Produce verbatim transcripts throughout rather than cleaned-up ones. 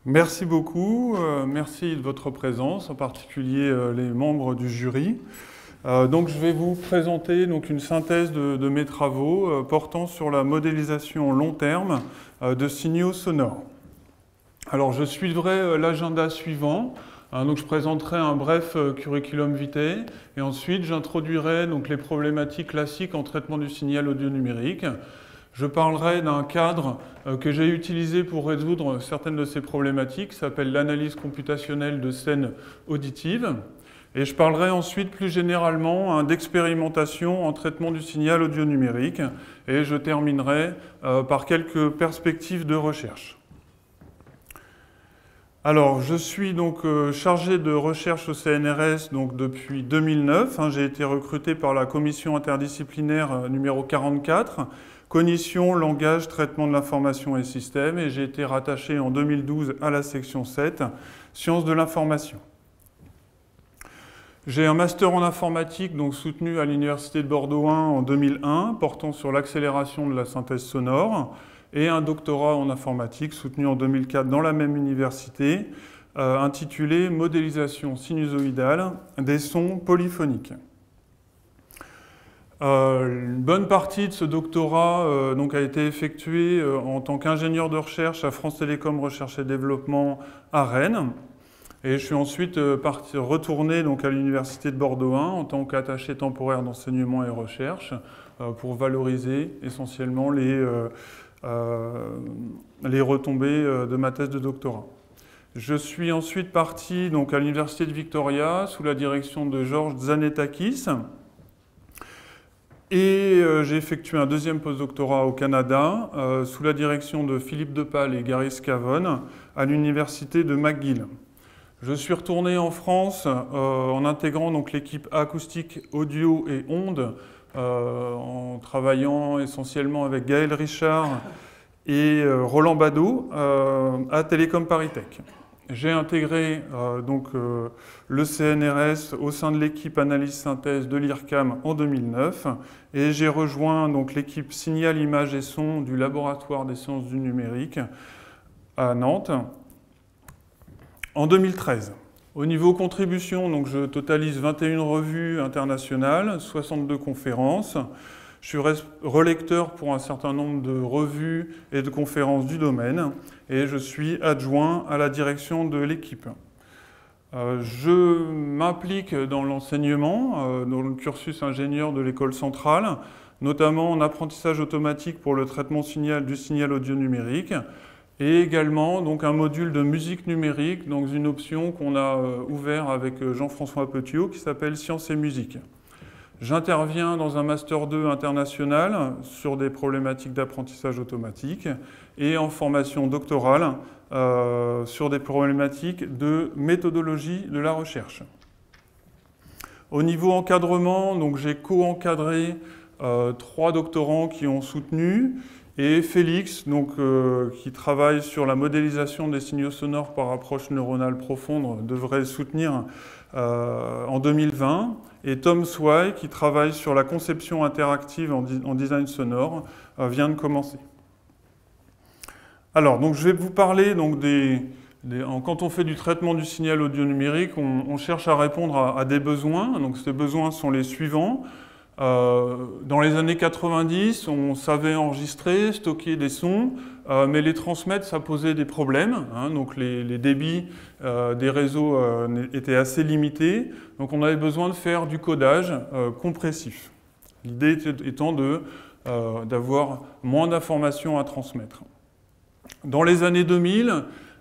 Merci beaucoup, euh, merci de votre présence, en particulier euh, les membres du jury. Euh, donc, je vais vous présenter donc, une synthèse de, de mes travaux euh, portant sur la modélisation long terme euh, de signaux sonores. Alors, je suivrai euh, l'agenda suivant. Hein, donc, je présenterai un bref euh, curriculum vitae et ensuite j'introduirai donc, les problématiques classiques en traitement du signal audio numérique. Je parlerai d'un cadre euh, que j'ai utilisé pour résoudre certaines de ces problématiques, qui s'appelle l'analyse computationnelle de scènes auditives. Et je parlerai ensuite plus généralement hein, d'expérimentation en traitement du signal audio numérique. Et je terminerai euh, par quelques perspectives de recherche. Alors, je suis donc euh, chargé de recherche au C N R S donc, depuis deux mille neuf. Hein, j'ai été recruté par la commission interdisciplinaire euh, numéro quarante-quatre. Cognition, langage, traitement de l'information et système, et j'ai été rattaché en deux mille douze à la section sept, sciences de l'information. J'ai un master en informatique donc soutenu à l'Université de Bordeaux un en deux mille un, portant sur l'accélération de la synthèse sonore, et un doctorat en informatique soutenu en deux mille quatre dans la même université, euh, intitulé « Modélisation sinusoïdale des sons polyphoniques ». Euh, une bonne partie de ce doctorat euh, donc, a été effectuée euh, en tant qu'ingénieur de recherche à France Télécom Recherche et Développement à Rennes. Et je suis ensuite euh, parti, retourné donc, à l'Université de Bordeaux un en tant qu'attaché temporaire d'enseignement et recherche euh, pour valoriser essentiellement les, euh, euh, les retombées euh, de ma thèse de doctorat. Je suis ensuite parti donc, à l'Université de Victoria sous la direction de Georges Zanetakis. Et euh, j'ai effectué un deuxième postdoctorat au Canada euh, sous la direction de Philippe Depal et Gary Scavone à l'université de McGill. Je suis retourné en France euh, en intégrant donc l'équipe acoustique, audio et ondes, euh, en travaillant essentiellement avec Gaël Richard et euh, Roland Badeau euh, à Télécom Paris-Tech. J'ai intégré euh, donc, euh, le C N R S au sein de l'équipe analyse-synthèse de l'I R C A M en deux mille neuf et j'ai rejoint donc, l'équipe signal, image et son du laboratoire des sciences du numérique à Nantes en deux mille treize. Au niveau contribution, donc, je totalise vingt et une revues internationales, soixante-deux conférences. Je suis relecteur pour un certain nombre de revues et de conférences du domaine et je suis adjoint à la direction de l'équipe. Euh, je m'implique dans l'enseignement, euh, dans le cursus ingénieur de l'école centrale, notamment en apprentissage automatique pour le traitement signal, du signal audio numérique et également donc, un module de musique numérique, donc une option qu'on a euh, ouvert avec Jean-François Petiot qui s'appelle Sciences et musique. J'interviens dans un Master deux international sur des problématiques d'apprentissage automatique et en formation doctorale euh, sur des problématiques de méthodologie de la recherche. Au niveau encadrement, donc j'ai co-encadré euh, trois doctorants qui ont soutenu et Félix, donc, euh, qui travaille sur la modélisation des signaux sonores par approche neuronale profonde, devrait soutenir euh, en deux mille vingt. Et Tom Swai, qui travaille sur la conception interactive en, en design sonore, euh, vient de commencer. Alors, donc, je vais vous parler donc, des, des... Quand on fait du traitement du signal audio numérique, on, on cherche à répondre à, à des besoins. Donc, ces besoins sont les suivants. Euh, dans les années quatre-vingt-dix, on savait enregistrer, stocker des sons, euh, mais les transmettre, ça posait des problèmes. Hein, donc les, les débits euh, des réseaux euh, étaient assez limités. Donc on avait besoin de faire du codage euh, compressif. L'idée étant de, euh, d'avoir moins d'informations à transmettre. Dans les années deux mille,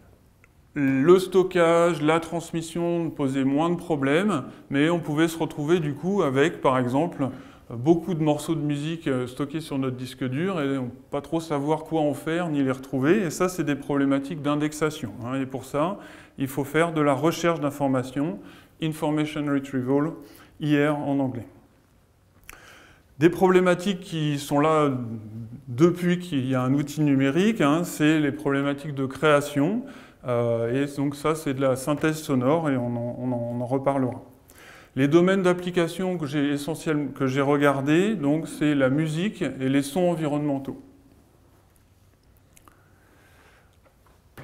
le stockage, la transmission posaient moins de problèmes, mais on pouvait se retrouver du coup avec, par exemple, beaucoup de morceaux de musique stockés sur notre disque dur et on ne peut pas trop savoir quoi en faire ni les retrouver. Et ça, c'est des problématiques d'indexation. Et pour ça, il faut faire de la recherche d'informations, Information Retrieval, I R en anglais. Des problématiques qui sont là depuis qu'il y a un outil numérique, hein, c'est les problématiques de création. Euh, et donc ça, c'est de la synthèse sonore et on en, on en, on en reparlera. Les domaines d'application que j'ai essentiellement que j'ai regardés, donc c'est la musique et les sons environnementaux.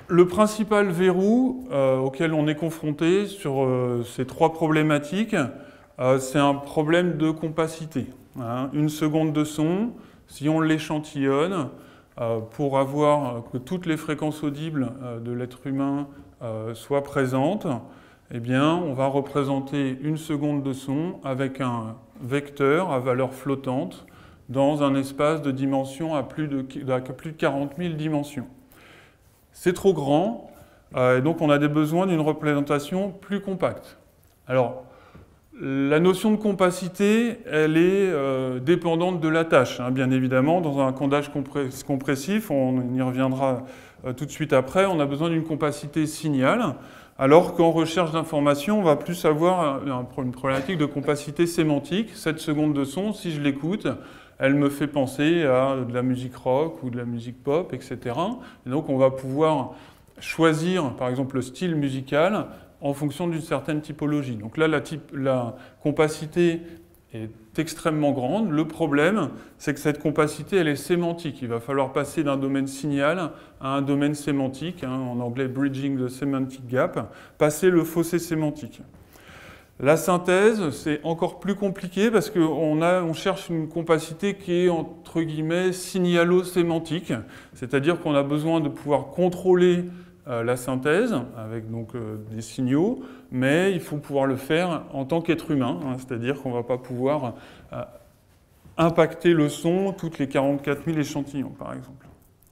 le principal verrou euh, auquel on est confronté sur euh, ces trois problématiques, euh, c'est un problème de compacité. Hein. Une seconde de son, si on l'échantillonne, euh, pour avoir que toutes les fréquences audibles euh, de l'être humain euh, soient présentes, eh bien, on va représenter une seconde de son avec un vecteur à valeur flottante dans un espace de dimension à plus de, à plus de quarante mille dimensions. C'est trop grand, euh, et donc on a des besoins d'une représentation plus compacte. Alors, la notion de compacité, elle est euh, dépendante de la tâche, hein, bien évidemment. Dans un codage compressif, on y reviendra euh, tout de suite après, on a besoin d'une compacité signal, alors qu'en recherche d'information, on va plus avoir une problématique de compacité sémantique. Cette seconde de son, si je l'écoute, elle me fait penser à de la musique rock ou de la musique pop, et cetera. Et donc on va pouvoir choisir, par exemple, le style musical en fonction d'une certaine typologie. Donc là, la, type, la compacité est extrêmement grande. Le problème, c'est que cette compacité, elle est sémantique. Il va falloir passer d'un domaine signal à un domaine sémantique, hein, en anglais « bridging the semantic gap », passer le fossé sémantique. La synthèse, c'est encore plus compliqué parce qu'on on cherche une compacité qui est, entre guillemets, signalo-sémantique, c'est-à-dire qu'on a besoin de pouvoir contrôler euh, la synthèse avec donc, euh, des signaux, mais il faut pouvoir le faire en tant qu'être humain, hein, c'est-à-dire qu'on ne va pas pouvoir euh, impacter le son toutes les quarante-quatre mille échantillons, par exemple.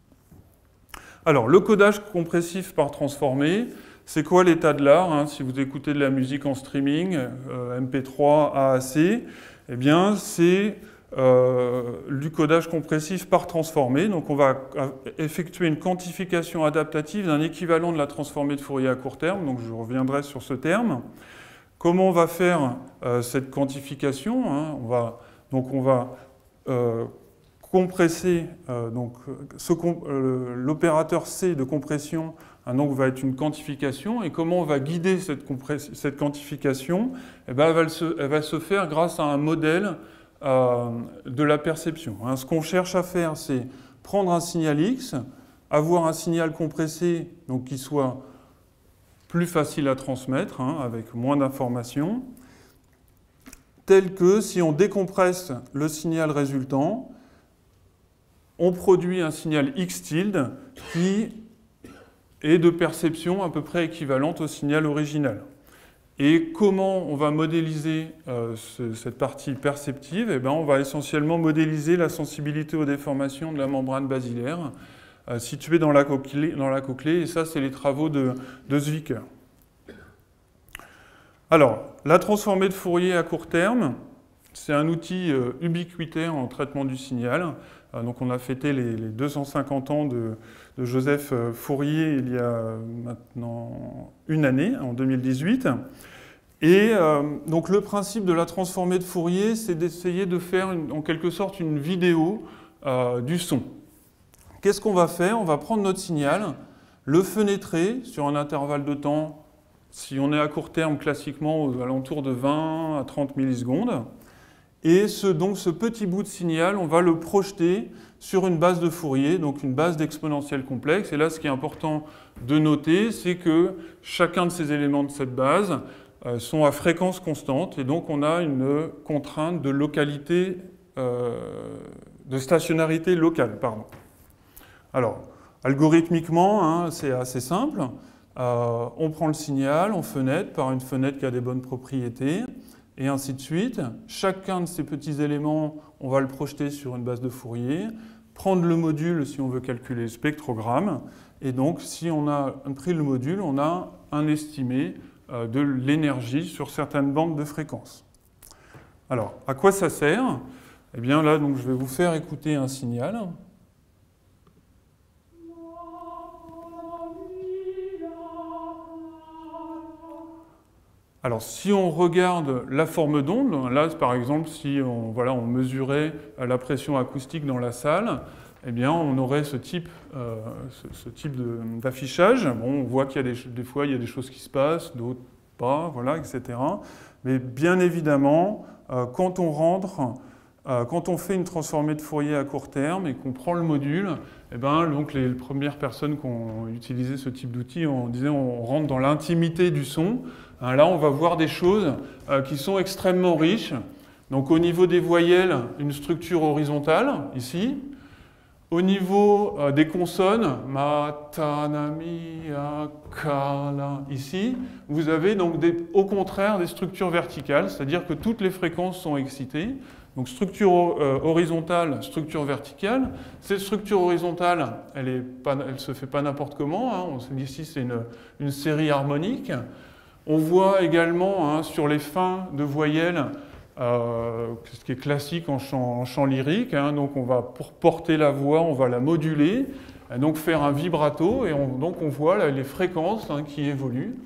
Alors, le codage compressif par transformé, c'est quoi l'état de l'art, hein, si vous écoutez de la musique en streaming, euh, M P trois, A A C, eh bien, c'est euh, du codage compressif par transformé. Donc, on va effectuer une quantification adaptative d'un équivalent de la transformée de Fourier à court terme. Donc, je reviendrai sur ce terme. Comment on va faire euh, cette quantification, hein, on va, donc, on va euh, compresser euh, euh, l'opérateur C de compression. Donc, va être une quantification. Et comment on va guider cette, cette quantification? Eh bien, elle, va se, elle va se faire grâce à un modèle euh, de la perception. Hein. Ce qu'on cherche à faire, c'est prendre un signal X, avoir un signal compressé donc, qui soit plus facile à transmettre, hein, avec moins d'informations, tel que si on décompresse le signal résultant, on produit un signal X tilde qui et de perception à peu près équivalente au signal original. Et comment on va modéliser euh, ce, cette partie perceptive? Eh bien, on va essentiellement modéliser la sensibilité aux déformations de la membrane basilaire euh, située dans la, cochlée, dans la cochlée, et ça, c'est les travaux de, de Zwicker. Alors, la transformée de Fourier à court terme, c'est un outil euh, ubiquitaire en traitement du signal. Euh, donc, on a fêté les, les deux cent cinquante ans de, de Joseph Fourier il y a maintenant une année, en deux mille dix-huit. Et euh, donc, le principe de la transformée de Fourier, c'est d'essayer de faire une, en quelque sorte une vidéo euh, du son. Qu'est-ce qu'on va faire? On va prendre notre signal, le fenêtrer sur un intervalle de temps, si on est à court terme, classiquement, aux alentours de vingt à trente millisecondes. Et ce, donc, ce petit bout de signal, on va le projeter sur une base de Fourier, donc une base d'exponentielle complexe. Et là, ce qui est important de noter, c'est que chacun de ces éléments de cette base euh, sont à fréquence constante. Et donc, on a une contrainte de localité, euh, de stationnarité locale. Pardon. Alors, algorithmiquement, hein, c'est assez simple. Euh, on prend le signal, on fenêtre par une fenêtre qui a des bonnes propriétés. Et ainsi de suite. Chacun de ces petits éléments, on va le projeter sur une base de Fourier, prendre le module si on veut calculer le spectrogramme, et donc si on a pris le module, on a un estimé de l'énergie sur certaines bandes de fréquences. Alors, à quoi ça sert? Eh bien là, donc, je vais vous faire écouter un signal. Alors, si on regarde la forme d'onde, là, par exemple, si on, voilà, on mesurait la pression acoustique dans la salle, eh bien, on aurait ce type, euh, ce, ce type d'affichage. Bon, on voit qu'il y a des, des fois, il y a des choses qui se passent, d'autres pas, voilà, et cetera. Mais bien évidemment, euh, quand on rentre euh, quand on fait une transformée de Fourier à court terme et qu'on prend le module, eh ben, donc les, les premières personnes qui ont utilisé ce type d'outil, on disait on rentre dans l'intimité du son. Hein, là, on va voir des choses euh, qui sont extrêmement riches. Donc au niveau des voyelles, une structure horizontale, ici. Au niveau euh, des consonnes, matanamia, kala, ici, vous avez donc des, au contraire des structures verticales, c'est-à-dire que toutes les fréquences sont excitées. Donc structure euh, horizontale, structure verticale. Cette structure horizontale, elle ne se fait pas n'importe comment. Hein. On se dit ici c'est une, une série harmonique. On voit également hein, sur les fins de voyelles, Euh, ce qui est classique en chant, en chant lyrique, hein, donc on va, pour porter la voix, on va la moduler, et donc faire un vibrato, et on, donc on voit là, les fréquences hein, qui évoluent.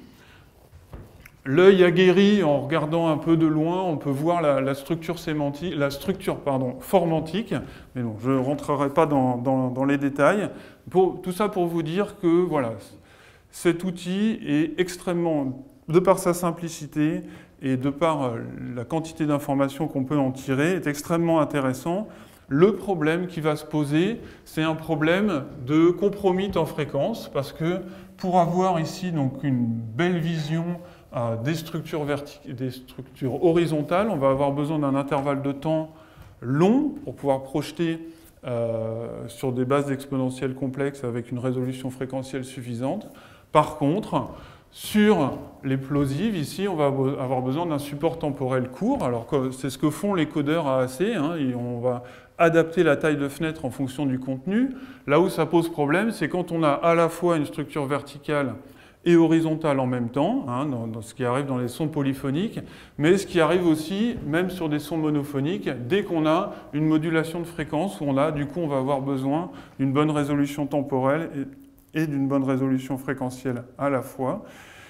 L'œil aguerri, en regardant un peu de loin, on peut voir la, la structure, sémantique, la structure pardon, formantique, mais bon, je ne rentrerai pas dans, dans, dans les détails. Pour, tout ça pour vous dire que voilà, cet outil est extrêmement, de par sa simplicité, et de par la quantité d'informations qu'on peut en tirer, est extrêmement intéressant. Le problème qui va se poser, c'est un problème de compromis en fréquence, parce que pour avoir ici donc, une belle vision euh, des, structures des structures horizontales, on va avoir besoin d'un intervalle de temps long pour pouvoir projeter euh, sur des bases exponentielles complexes avec une résolution fréquentielle suffisante. Par contre, sur les plosives, ici, on va avoir besoin d'un support temporel court. Alors c'est ce que font les codeurs A A C. Hein, et on va adapter la taille de fenêtre en fonction du contenu. Là où ça pose problème, c'est quand on a à la fois une structure verticale et horizontale en même temps, hein, dans, dans ce qui arrive dans les sons polyphoniques, mais ce qui arrive aussi, même sur des sons monophoniques, dès qu'on a une modulation de fréquence, où on a, du coup, on va avoir besoin d'une bonne résolution temporelle et, et d'une bonne résolution fréquentielle à la fois.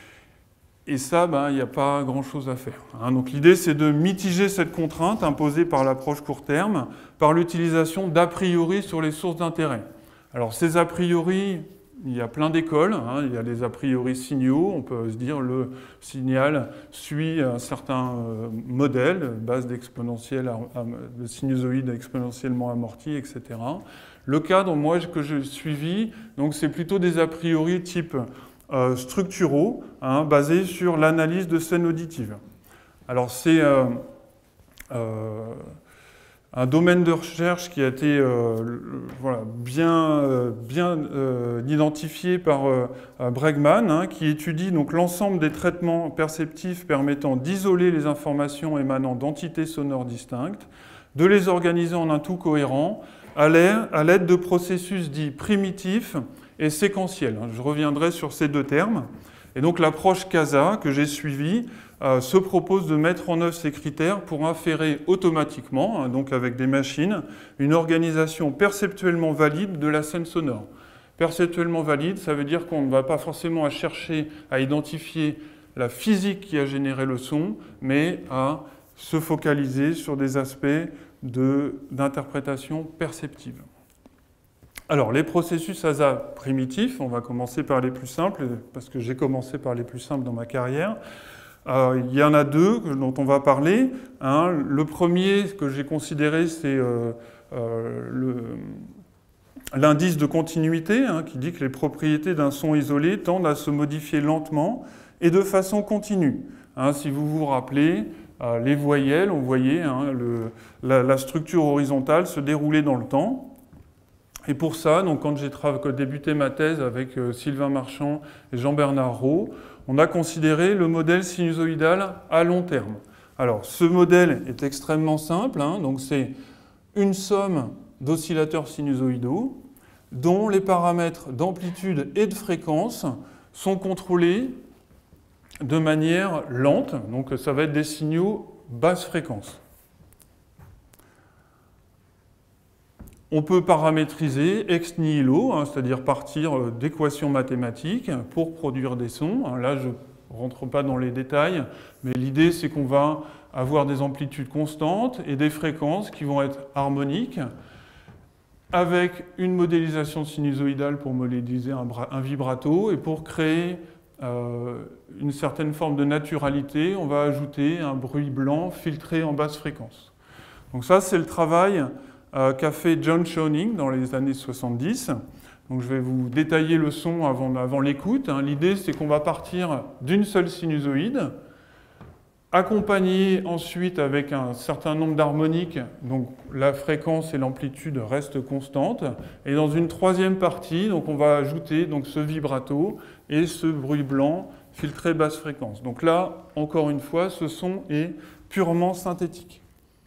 Et ça, ben, il n'y a pas grand-chose à faire. Hein. Donc l'idée, c'est de mitiger cette contrainte imposée par l'approche court terme par l'utilisation d'a priori sur les sources d'intérêt. Alors ces a priori, il y a plein d'écoles. Hein. Il y a des a priori signaux. On peut se dire le signal suit un certain euh, modèle, base d'exponentielle, de sinusoïde exponentiellement amorti, et cetera. Le cadre, moi, que j'ai suivi, donc c'est plutôt des a priori type euh, structuraux, hein, basés sur l'analyse de scènes auditives. Alors c'est euh, euh, un domaine de recherche qui a été euh, voilà, bien, euh, bien euh, identifié par euh, Bregman, hein, qui étudie donc l'ensemble des traitements perceptifs permettant d'isoler les informations émanant d'entités sonores distinctes, de les organiser en un tout cohérent, à l'aide de processus dits primitifs et séquentiels. Je reviendrai sur ces deux termes. Et donc l'approche CASA que j'ai suivie euh, se propose de mettre en œuvre ces critères pour inférer automatiquement, hein, donc avec des machines, une organisation perceptuellement valide de la scène sonore. Perceptuellement valide, ça veut dire qu'on ne va pas forcément à chercher à identifier la physique qui a généré le son, mais à se focaliser sur des aspects d'interprétation perceptive. Alors, les processus A S A primitifs, on va commencer par les plus simples, parce que j'ai commencé par les plus simples dans ma carrière. Euh, il y en a deux dont on va parler. Hein. Le premier que j'ai considéré, c'est euh, euh, l'indice de continuité, hein, qui dit que les propriétés d'un son isolé tendent à se modifier lentement et de façon continue. Hein, si vous vous rappelez, euh, les voyelles, on voyait hein, le, la, la structure horizontale se dérouler dans le temps. Et pour ça, donc, quand j'ai débuté ma thèse avec euh, Sylvain Marchand et Jean-Bernard Rau, on a considéré le modèle sinusoïdal à long terme. Alors, ce modèle est extrêmement simple, hein, donc c'est une somme d'oscillateurs sinusoïdaux dont les paramètres d'amplitude et de fréquence sont contrôlés de manière lente, donc ça va être des signaux basse fréquence. On peut paramétriser ex nihilo, hein, c'est-à-dire partir d'équations mathématiques pour produire des sons. Là, je ne rentre pas dans les détails, mais l'idée, c'est qu'on va avoir des amplitudes constantes et des fréquences qui vont être harmoniques, avec une modélisation sinusoïdale pour modéliser un, un vibrato, et pour créer euh, une certaine forme de naturalité, on va ajouter un bruit blanc filtré en basse fréquence. Donc ça, c'est le travail euh, qu'a fait John Schoening dans les années soixante-dix. Donc je vais vous détailler le son avant, avant l'écoute. Hein. L'idée, c'est qu'on va partir d'une seule sinusoïde, accompagné ensuite avec un certain nombre d'harmoniques, donc la fréquence et l'amplitude restent constantes. Et dans une troisième partie, donc on va ajouter donc ce vibrato et ce bruit blanc filtré basse fréquence. Donc là, encore une fois, ce son est purement synthétique.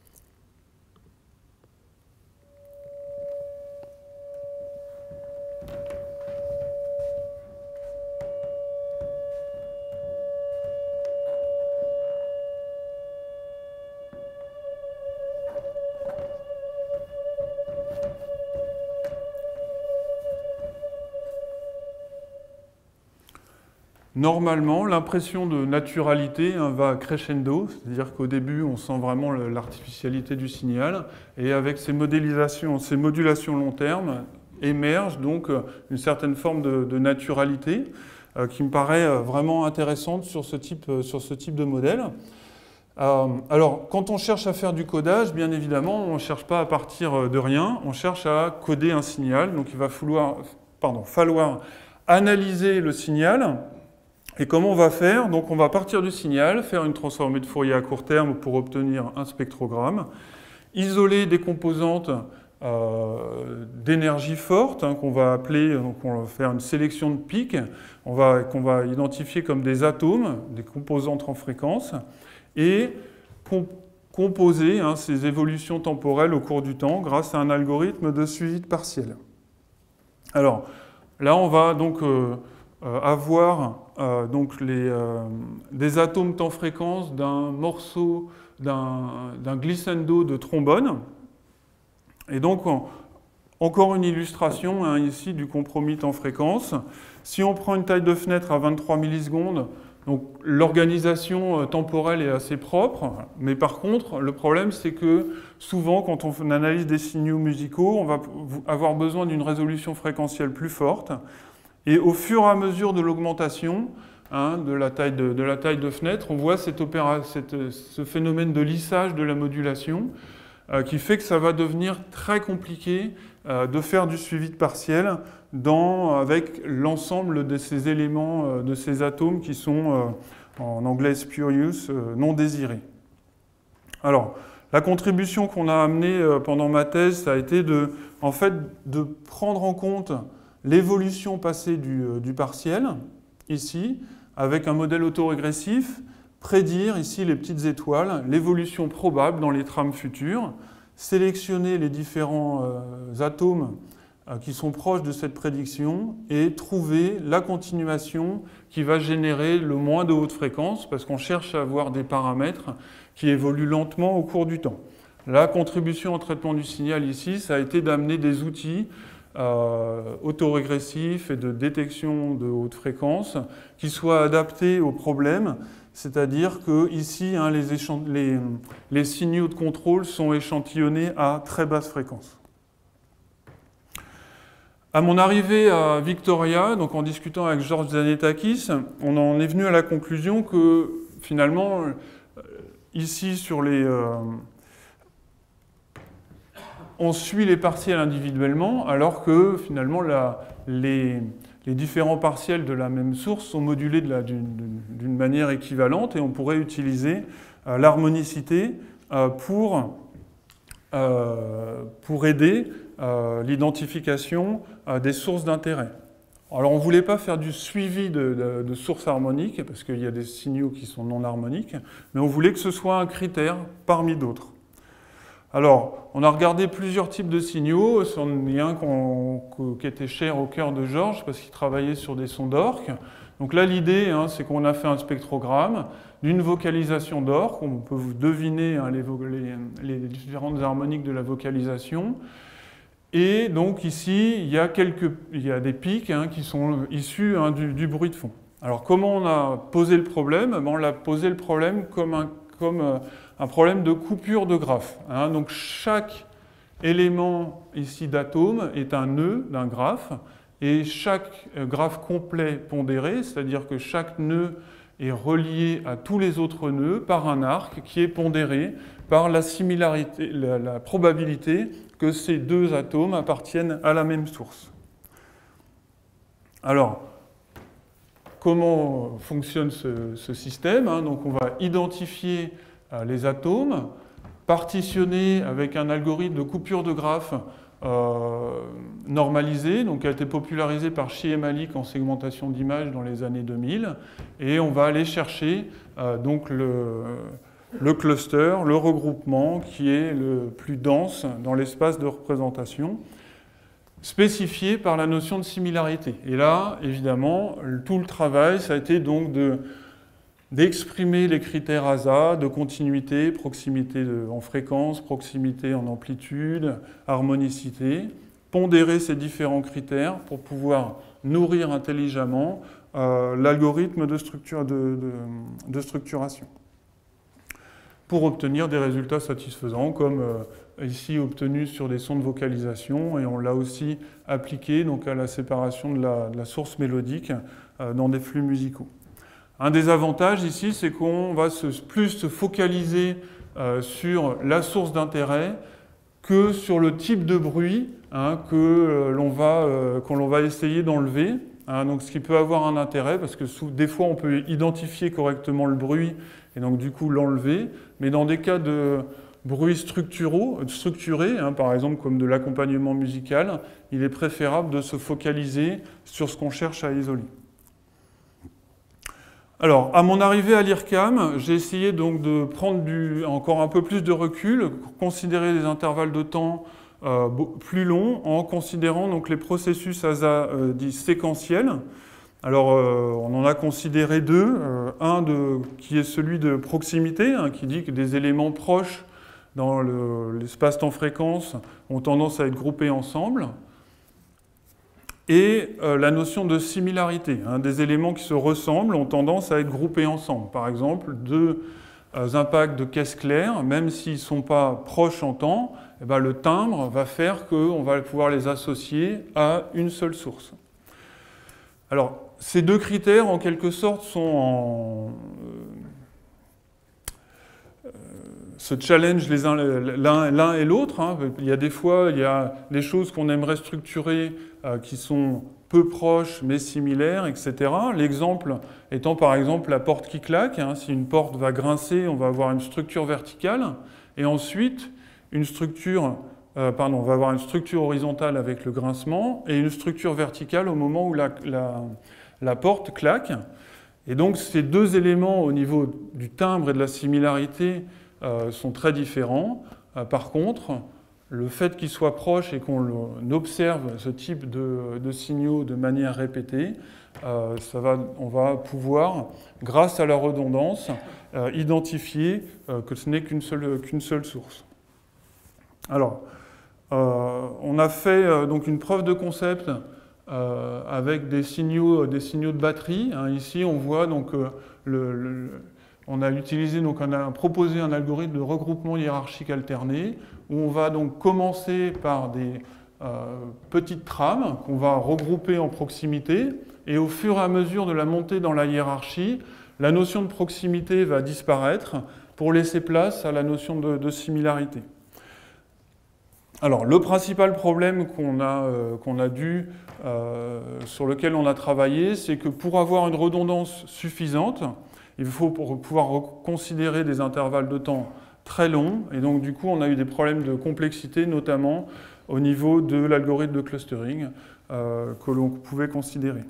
Normalement, l'impression de naturalité hein, va crescendo, c'est-à-dire qu'au début, on sent vraiment l'artificialité du signal, et avec ces modélisations, ces modulations long terme, émerge donc une certaine forme de, de naturalité euh, qui me paraît vraiment intéressante sur ce type, sur ce type de modèle. Euh, alors, quand on cherche à faire du codage, bien évidemment, on ne cherche pas à partir de rien, on cherche à coder un signal, donc il va falloir, pardon, falloir analyser le signal. Et comment on va faire? Donc on va partir du signal, faire une transformée de Fourier à court terme pour obtenir un spectrogramme, isoler des composantes euh, d'énergie forte hein, qu'on va appeler, donc on va faire une sélection de pics, on va, qu'on va identifier comme des atomes, des composantes en fréquence, et comp composer hein, ces évolutions temporelles au cours du temps grâce à un algorithme de suivi de partiels. Alors là on va donc euh, euh, avoir Euh, donc les, euh, des atomes temps-fréquence d'un morceau, d'un glissando de trombone. Et donc, en, encore une illustration hein, ici du compromis temps-fréquence. Si on prend une taille de fenêtre à vingt-trois millisecondes, l'organisation temporelle est assez propre, mais par contre, le problème, c'est que souvent, quand on analyse des signaux musicaux, on va avoir besoin d'une résolution fréquentielle plus forte. Et au fur et à mesure de l'augmentation hein, de, la taille de, de la taille de fenêtre, on voit cette opéra, cette, ce phénomène de lissage de la modulation euh, qui fait que ça va devenir très compliqué euh, de faire du suivi de partiel dans, avec l'ensemble de ces éléments, euh, de ces atomes qui sont, euh, en anglais spurious, euh, non désirés. Alors, la contribution qu'on a amenée euh, pendant ma thèse, ça a été de, en fait, de prendre en compte l'évolution passée du, du partiel, ici, avec un modèle autorégressif, prédire, ici, les petites étoiles, l'évolution probable dans les trames futures, sélectionner les différents euh, atomes euh, qui sont proches de cette prédiction et trouver la continuation qui va générer le moins de haute fréquence, parce qu'on cherche à avoir des paramètres qui évoluent lentement au cours du temps. La contribution au traitement du signal, ici, ça a été d'amener des outils Euh, autorégressif et de détection de haute fréquence qui soit adapté au problème, c'est-à-dire que ici hein, les, les, les signaux de contrôle sont échantillonnés à très basse fréquence. À mon arrivée à Victoria, donc en discutant avec George Zanetakis, on en est venu à la conclusion que finalement ici sur les euh, on suit les partiels individuellement, alors que finalement la, les, les différents partiels de la même source sont modulés d'une manière équivalente et on pourrait utiliser euh, l'harmonicité euh, pour, euh, pour aider euh, l'identification euh, des sources d'intérêt. Alors on ne voulait pas faire du suivi de, de, de sources harmoniques, parce qu'il y a des signaux qui sont non harmoniques, mais on voulait que ce soit un critère parmi d'autres. Alors, on a regardé plusieurs types de signaux. C'en est un qu'on, qui était cher au cœur de Georges parce qu'il travaillait sur des sons d'orques. Donc là, l'idée, hein, c'est qu'on a fait un spectrogramme d'une vocalisation d'orques. On peut vous deviner hein, les, les, les différentes harmoniques de la vocalisation. Et donc ici, il y a, quelques, il y a des pics hein, qui sont issus hein, du, du bruit de fond. Alors, comment on a posé le problème? Ben, on a posé le problème comme un comme un problème de coupure de graphe. Hein. Donc chaque élément ici d'atome est un nœud d'un graphe, et chaque graphe complet pondéré, c'est-à-dire que chaque nœud est relié à tous les autres nœuds par un arc qui est pondéré par la similarité, la, la probabilité que ces deux atomes appartiennent à la même source. Alors, comment fonctionne ce, ce système, hein? Donc, on va identifier euh, les atomes, partitionner avec un algorithme de coupure de graphe euh, normalisé, donc qui a été popularisé par Shi et Malik en segmentation d'images dans les années deux mille, et on va aller chercher euh, donc le, le cluster, le regroupement qui est le plus dense dans l'espace de représentation, spécifié par la notion de similarité. Et là, évidemment, tout le travail, ça a été donc de, d'exprimer les critères A S A, de continuité, proximité de, en fréquence, proximité en amplitude, harmonicité, pondérer ces différents critères pour pouvoir nourrir intelligemment euh, l'algorithme de, structure, de, de, de structuration, pour obtenir des résultats satisfaisants, comme euh, ici obtenu sur des sons de vocalisation, et on l'a aussi appliqué donc, à la séparation de la, de la source mélodique euh, dans des flux musicaux. Un des avantages ici, c'est qu'on va se, plus se focaliser euh, sur la source d'intérêt que sur le type de bruit hein, que euh, l'on va, euh, qu'on l'on va essayer d'enlever. Hein, donc, ce qui peut avoir un intérêt, parce que sous, des fois, on peut identifier correctement le bruit et donc du coup l'enlever. Mais dans des cas de bruits structuraux, structurés, hein, par exemple comme de l'accompagnement musical, il est préférable de se focaliser sur ce qu'on cherche à isoler. Alors, à mon arrivée à l'I R C A M, j'ai essayé donc de prendre du, encore un peu plus de recul, considérer des intervalles de temps euh, plus longs, en considérant donc les processus A S A euh, dits séquentiels. Alors, euh, on en a considéré deux. Euh, un de, qui est celui de proximité, hein, qui dit que des éléments proches dans le, l'espace-temps fréquence ont tendance à être groupés ensemble. Et euh, la notion de similarité. Hein, des éléments qui se ressemblent ont tendance à être groupés ensemble. Par exemple, deux euh, impacts de caisse claire, même s'ils ne sont pas proches en temps, eh ben, le timbre va faire qu'on va pouvoir les associer à une seule source. Alors, ces deux critères, en quelque sorte, sont en, euh, se challenge les uns l'un, l'un et l'autre. Hein. Il y a des fois, il y a des choses qu'on aimerait structurer euh, qui sont peu proches mais similaires, et cetera. L'exemple étant par exemple la porte qui claque. Hein. Si une porte va grincer, on va avoir une structure verticale et ensuite une structure, euh, pardon, on va avoir une structure horizontale avec le grincement et une structure verticale au moment où la, la la porte claque. Et donc ces deux éléments au niveau du timbre et de la similarité euh, sont très différents. Euh, par contre, le fait qu'ils soient proches et qu'on observe ce type de, de signaux de manière répétée, euh, ça va, on va pouvoir, grâce à la redondance, euh, identifier euh, que ce n'est qu'une seule, qu'une seule source. Alors, euh, on a fait euh, donc une preuve de concept Euh, avec des signaux, des signaux de batterie. Hein. Ici, on voit donc euh, le, le, on a utilisé donc on a proposé un algorithme de regroupement hiérarchique alterné où on va donc commencer par des euh, petites trames qu'on va regrouper en proximité et au fur et à mesure de la montée dans la hiérarchie, la notion de proximité va disparaître pour laisser place à la notion de, de similarité. Alors, le principal problème qu'on a, euh, qu'on a dû, euh, sur lequel on a travaillé, c'est que pour avoir une redondance suffisante, il faut pour pouvoir considérer des intervalles de temps très longs. Et donc, du coup, on a eu des problèmes de complexité, notamment au niveau de l'algorithme de clustering euh, que l'on pouvait considérer.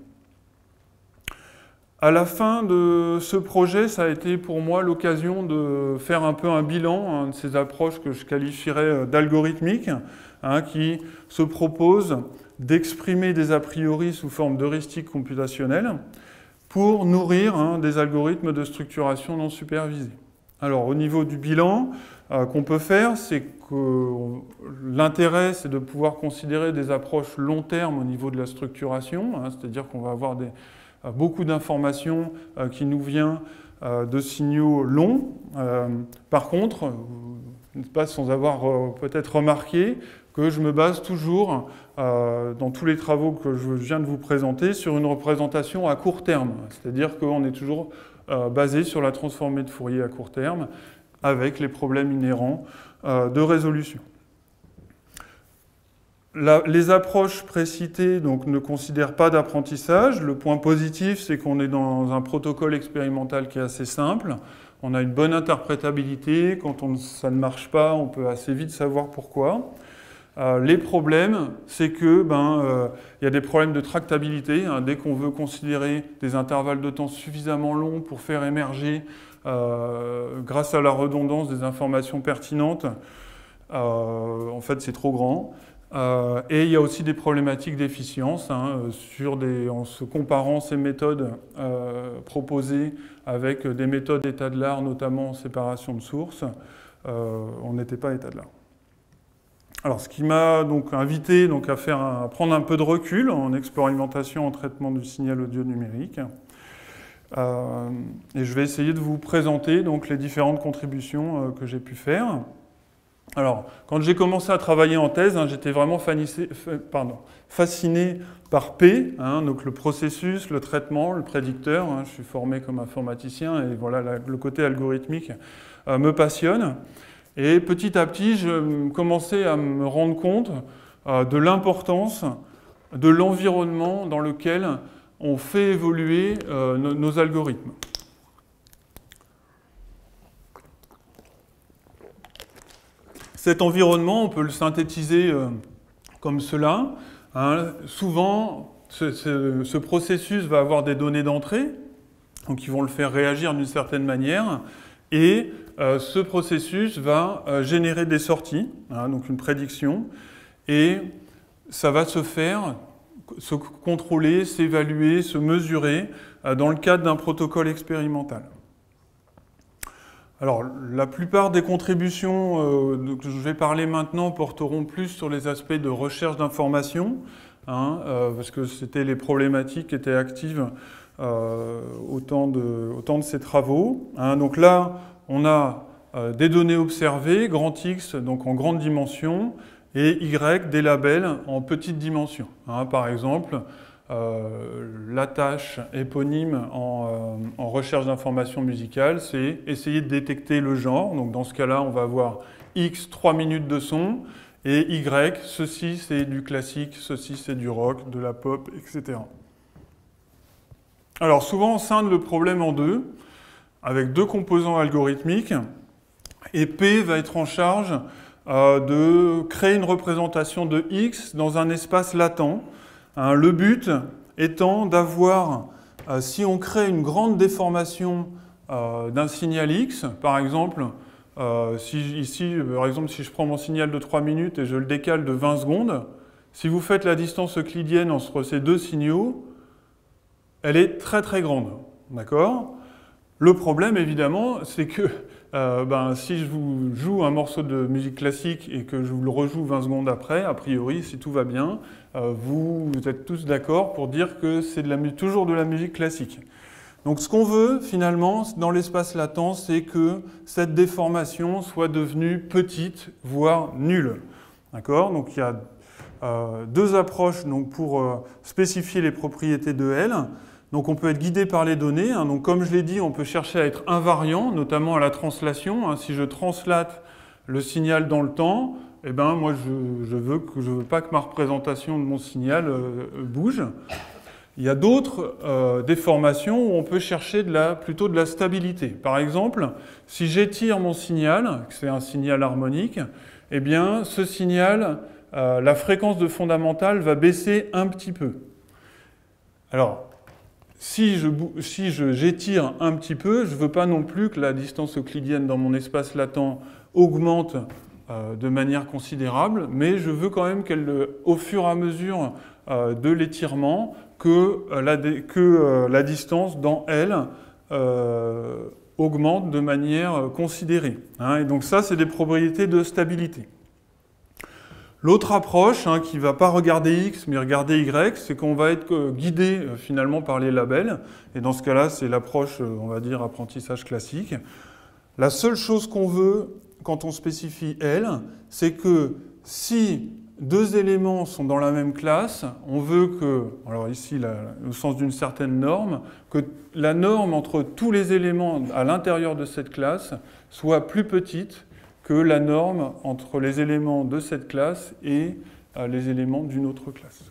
À la fin de ce projet, ça a été pour moi l'occasion de faire un peu un bilan hein, de ces approches que je qualifierais d'algorithmiques, hein, qui se proposent d'exprimer des a priori sous forme d'heuristiques computationnelles pour nourrir hein, des algorithmes de structuration non supervisée. Alors au niveau du bilan euh, qu'on peut faire, c'est que l'intérêt c'est de pouvoir considérer des approches long terme au niveau de la structuration, hein, c'est-à-dire qu'on va avoir des beaucoup d'informations euh, qui nous viennent euh, de signaux longs. Euh, par contre, vous n'êtes pas sans avoir euh, peut-être remarqué que je me base toujours, euh, dans tous les travaux que je viens de vous présenter, sur une représentation à court terme. C'est-à-dire qu'on est toujours euh, basé sur la transformée de Fourier à court terme, avec les problèmes inhérents euh, de résolution. La, les approches précitées donc, ne considèrent pas d'apprentissage. Le point positif, c'est qu'on est dans un protocole expérimental qui est assez simple. On a une bonne interprétabilité. Quand on, ça ne marche pas, on peut assez vite savoir pourquoi. Euh, les problèmes, c'est que ben, euh, y a des problèmes de tractabilité. Hein, dès qu'on veut considérer des intervalles de temps suffisamment longs pour faire émerger, euh, grâce à la redondance, des informations pertinentes, euh, en fait, c'est trop grand. Euh, et il y a aussi des problématiques d'efficience, hein, sur des, en se comparant ces méthodes euh, proposées avec des méthodes état de l'art, notamment en séparation de sources, euh, on n'était pas état de l'art. Alors, ce qui m'a donc invité donc, à, faire un, à prendre un peu de recul en expérimentation en traitement du signal audio numérique. Euh, et je vais essayer de vous présenter donc, les différentes contributions euh, que j'ai pu faire. Alors, quand j'ai commencé à travailler en thèse, hein, j'étais vraiment fanissé, pardon, fasciné par P, hein, donc le processus, le traitement, le prédicteur. Hein, je suis formé comme informaticien et voilà, la, le côté algorithmique euh, me passionne. Et petit à petit, je commençais à me rendre compte euh, de l'importance de l'environnement dans lequel on fait évoluer euh, nos, nos algorithmes. Cet environnement, on peut le synthétiser euh, comme cela. Hein. Souvent, ce, ce, ce processus va avoir des données d'entrée, donc ils vont le faire réagir d'une certaine manière, et euh, ce processus va euh, générer des sorties, hein, donc une prédiction, et ça va se faire, se contrôler, s'évaluer, se mesurer euh, dans le cadre d'un protocole expérimental. Alors, la plupart des contributions euh, dont je vais parler maintenant porteront plus sur les aspects de recherche d'informations, hein, euh, parce que c'était les problématiques qui étaient actives euh, au, temps de, au temps de ces travaux. Hein. Donc là, on a euh, des données observées, grand X, donc en grande dimension, et Y, des labels en petite dimension. Hein. Par exemple, Euh, la tâche éponyme en, euh, en recherche d'informations musicales, c'est essayer de détecter le genre. Donc dans ce cas-là, on va avoir X, trois minutes de son, et Y, ceci c'est du classique, ceci c'est du rock, de la pop, et cetera. Alors souvent on scinde le problème en deux, avec deux composants algorithmiques, et P va être en charge euh, de créer une représentation de X dans un espace latent. Hein, le but étant d'avoir, euh, si on crée une grande déformation euh, d'un signal X, par exemple, euh, si, ici, par exemple, si je prends mon signal de trois minutes et je le décale de vingt secondes, si vous faites la distance euclidienne entre ces deux signaux, elle est très très grande. D'accord ? Le problème, évidemment, c'est que euh, ben, si je vous joue un morceau de musique classique et que je vous le rejoue vingt secondes après, a priori, si tout va bien, euh, vous, vous êtes tous d'accord pour dire que c'est toujours de la musique classique. Donc ce qu'on veut, finalement, dans l'espace latent, c'est que cette déformation soit devenue petite, voire nulle. D'accord ? Donc il y a euh, deux approches donc, pour euh, spécifier les propriétés de L. Donc on peut être guidé par les données. Hein. Donc comme je l'ai dit, on peut chercher à être invariant, notamment à la translation. Hein. Si je translate le signal dans le temps, eh ben moi je, je veux que je veux pas que ma représentation de mon signal euh, bouge. Il y a d'autres euh, déformations où on peut chercher de la, plutôt de la stabilité. Par exemple, si j'étire mon signal, que c'est un signal harmonique, eh bien ce signal, euh, la fréquence de fondamentale va baisser un petit peu. Alors, Si je, si je, j'étire un petit peu, je ne veux pas non plus que la distance euclidienne dans mon espace latent augmente euh, de manière considérable, mais je veux quand même qu'elle, au fur et à mesure euh, de l'étirement, que, euh, la, que euh, la distance dans L euh, augmente de manière considérée. Hein, et donc ça, c'est des propriétés de stabilité. L'autre approche, hein, qui ne va pas regarder X, mais regarder Y, c'est qu'on va être guidé euh, finalement par les labels. Et dans ce cas-là, c'est l'approche, euh, on va dire, apprentissage classique. La seule chose qu'on veut, quand on spécifie L, c'est que si deux éléments sont dans la même classe, on veut que, alors ici la, au sens d'une certaine norme, que la norme entre tous les éléments à l'intérieur de cette classe soit plus petite que la norme entre les éléments de cette classe et euh, les éléments d'une autre classe.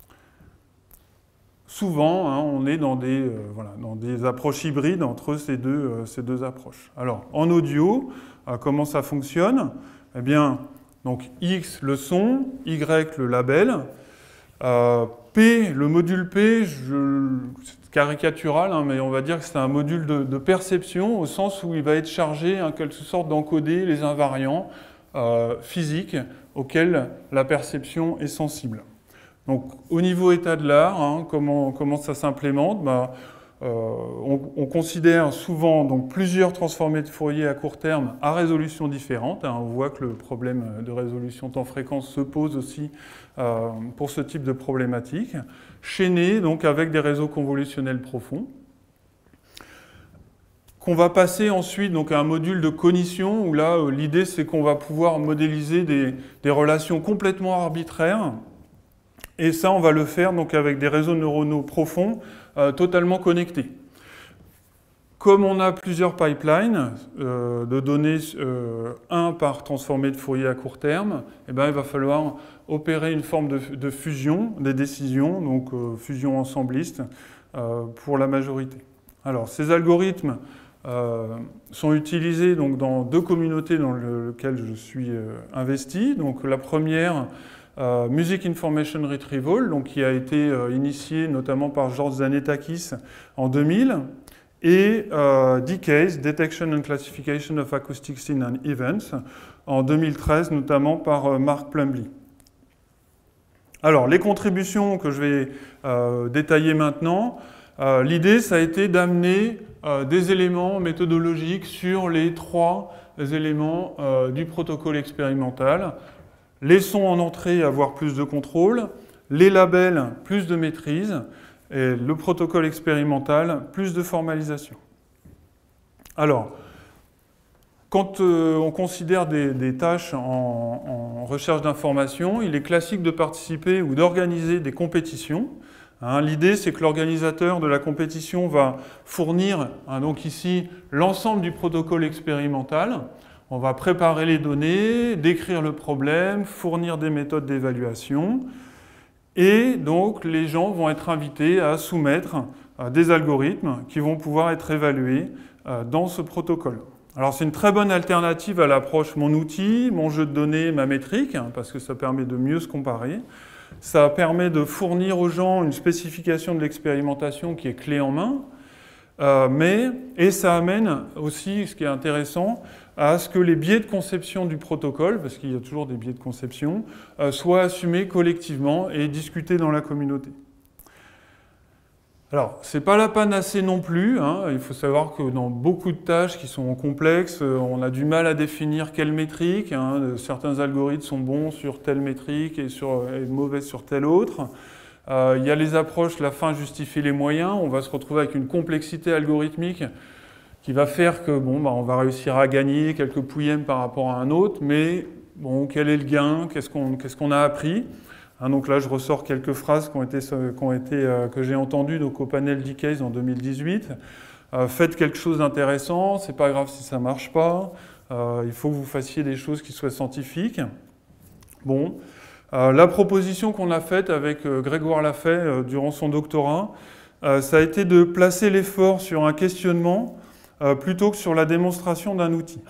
Souvent, hein, on est dans des, euh, voilà, dans des approches hybrides entre ces deux, euh, ces deux approches. Alors, en audio, euh, comment ça fonctionne? Eh bien, donc X, le son, Y, le label. Euh, P, le module P, c'est caricatural, hein, mais on va dire que c'est un module de, de perception au sens où il va être chargé en quelque sorte d'encoder les invariants euh, physiques auxquels la perception est sensible. Donc au niveau état de l'art, hein, comment, comment ça s'implémente? bah, euh, on, on considère souvent donc, plusieurs transformés de Fourier à court terme à résolution différente. Hein, on voit que le problème de résolution temps-fréquence se pose aussi euh, pour ce type de problématique. Chaîné donc avec des réseaux convolutionnels profonds. Qu'on va passer ensuite donc, à un module de cognition où là euh, l'idée c'est qu'on va pouvoir modéliser des, des relations complètement arbitraires. Et ça, on va le faire donc, avec des réseaux neuronaux profonds euh, totalement connectés. Comme on a plusieurs pipelines euh, de données, euh, un par transformé de Fourier à court terme, eh ben, il va falloir opérer une forme de, de fusion des décisions, donc euh, fusion ensembliste, euh, pour la majorité. Alors, ces algorithmes euh, sont utilisés donc, dans deux communautés dans le, lesquelles je suis euh, investi. Donc, la première, Euh, Music Information Retrieval, donc, qui a été euh, initié notamment par George Zanetakis en deux mille, et euh, D K E S, Detection and Classification of Acoustic Scenes and Events, en deux mille treize, notamment par euh, Mark Plumlee. Alors, les contributions que je vais euh, détailler maintenant, euh, l'idée, ça a été d'amener euh, des éléments méthodologiques sur les trois éléments euh, du protocole expérimental. Les sons en entrée, avoir plus de contrôle, les labels, plus de maîtrise, et le protocole expérimental, plus de formalisation. Alors, quand euh, on considère des, des tâches en, en recherche d'information, il est classique de participer ou d'organiser des compétitions. Hein, l'idée, c'est que l'organisateur de la compétition va fournir, hein, donc ici, l'ensemble du protocole expérimental. On va préparer les données, décrire le problème, fournir des méthodes d'évaluation. Et donc, les gens vont être invités à soumettre euh, des algorithmes qui vont pouvoir être évalués euh, dans ce protocole. Alors, c'est une très bonne alternative à l'approche mon outil, mon jeu de données, ma métrique, hein, parce que ça permet de mieux se comparer. Ça permet de fournir aux gens une spécification de l'expérimentation qui est clé en main. Euh, mais, et ça amène aussi, ce qui est intéressant, à ce que les biais de conception du protocole, parce qu'il y a toujours des biais de conception, euh, soient assumés collectivement et discutés dans la communauté. Alors, ce n'est pas la panacée non plus. Hein. Il faut savoir que dans beaucoup de tâches qui sont complexes, on a du mal à définir quelle métrique. Hein. Certains algorithmes sont bons sur telle métrique et, sur, et mauvais sur telle autre. Euh, il y a les approches, la fin justifie les moyens. On va se retrouver avec une complexité algorithmique qui va faire que bon, bah, on va réussir à gagner quelques pouillèmes par rapport à un autre, mais bon, quel est le gain? Qu'est-ce qu'on qu'est-ce qu'on a appris? Hein, donc là, je ressors quelques phrases qui ont été, qui ont été, euh, que j'ai entendues donc, au panel D K E S en deux mille dix-huit. Euh, faites quelque chose d'intéressant, c'est pas grave si ça marche pas. Euh, il faut que vous fassiez des choses qui soient scientifiques. Bon. Euh, la proposition qu'on a faite avec euh, Grégoire Lafay euh, durant son doctorat, euh, ça a été de placer l'effort sur un questionnement euh, plutôt que sur la démonstration d'un outil.